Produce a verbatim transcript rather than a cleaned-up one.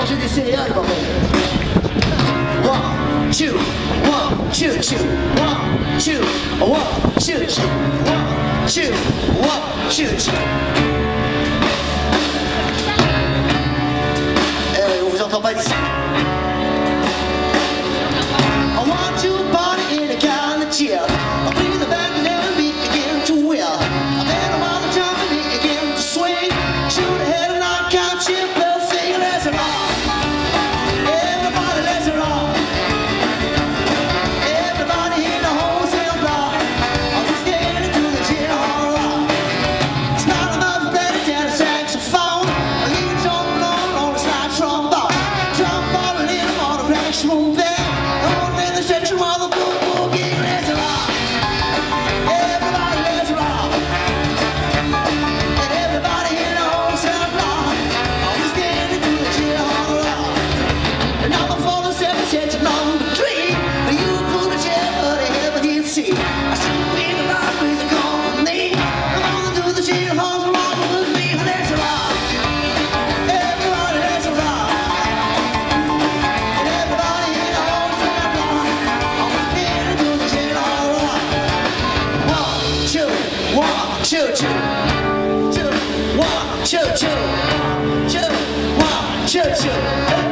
je d'essayer, allez bordel. One, two, one, two, two, one, two, one, two, two, one, two, one, two, two. Eh, on vous entend pas d'ici. I want to party in a kind of chill. I feel the back and then beat begin to will. I bet I'm on the top and it begin to swing. Shoot ahead and I can't chip, well sing let's rock. Everybody let's rock. Everybody in the wholesale block. I'm just getting to the gin hall rock. It's not about the band and a saxophone. I leave it on on a slide trombone. Trombone in them on a black smooth band. The section while the boom boogie, let's rock. Everybody let's rock. And everybody in the wholesale block. I'm just getting to the chill on the rock. And now before the seven section number three, you pull the chair but I never did see. I still be the rock with the company. Come on to the chill on the rock with me, let's rock. Everybody let's rock. And everybody in the wholesale block. One, two, two, two, one, two, two, two, one, two, two.